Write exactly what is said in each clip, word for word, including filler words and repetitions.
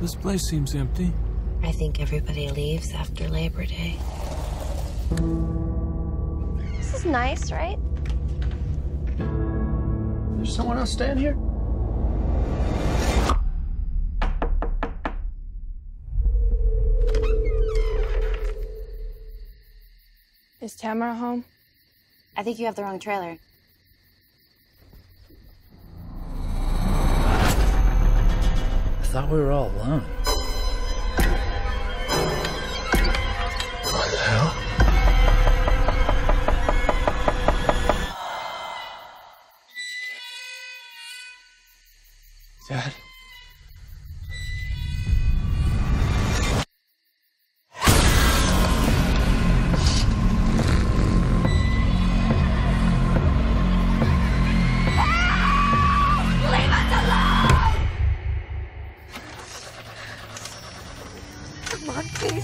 This place seems empty. I think everybody leaves after Labor Day. This is nice, right? There's someone else staying here? Is Tamara home? I think you have the wrong trailer. I thought we were all alone. What the hell? Dad? Come on, please.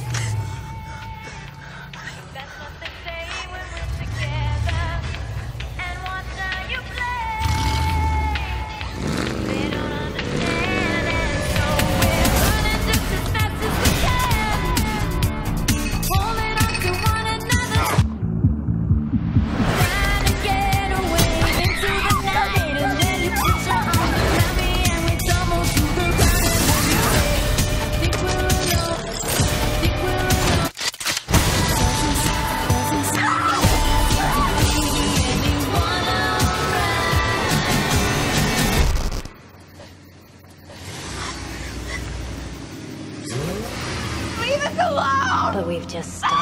That's what they say when we're together. And watch how you play. They don't understand it, so we're running just as fast as we can. Holding on to one another. Trying to get away into the night. And then you put your arms around me and we tumble to the ground. And you say, I think we're alone. But we've just started.